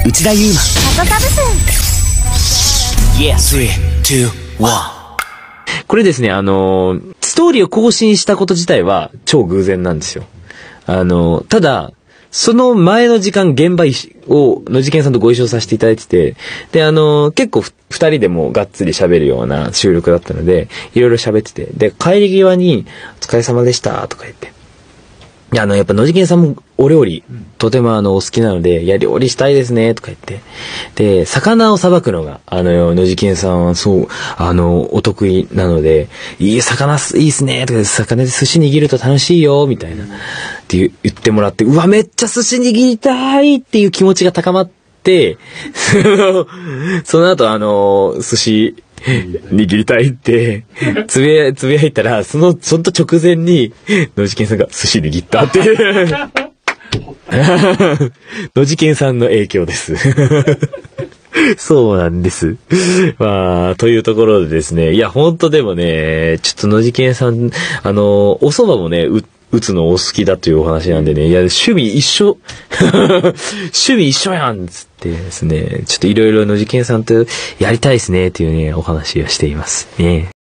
内田祐馬サトサブス。 3、2、1。 これですね、ストーリーを更新したこと自体は超偶然なんですよ。ただ、その前の時間、現場を、野次元さんとご一緒させていただいてて、で、結構二人でもがっつり喋るような収録だったので、いろいろ喋ってて、で、帰り際に、お疲れ様でした、とか言って。やっぱ野次元さんもお料理、とてもお好きなので、いや、料理したいですね、とか言って。で、魚をさばくのが、野次元さんはそう、お得意なので、いい魚いいっすね、とか、魚で寿司握ると楽しいよ、みたいな。って言ってもらって、うわ、めっちゃ寿司握りたいっていう気持ちが高まって、その後、寿司、握りたいって、つぶやいたら、その直前に、野次元さんが寿司握ったっていう。野次元さんの影響です。そうなんです。まあ、というところでですね、いや、ほんとでもね、ちょっと野次元さん、お蕎麦もね、打つのお好きだというお話なんでね、いや、趣味一緒やんつってですね、ちょっといろいろ野次元さんとやりたいですね、っていうね、お話をしていますね。